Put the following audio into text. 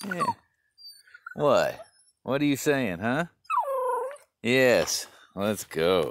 Yeah. What? What are you saying, huh? Yes. Let's go.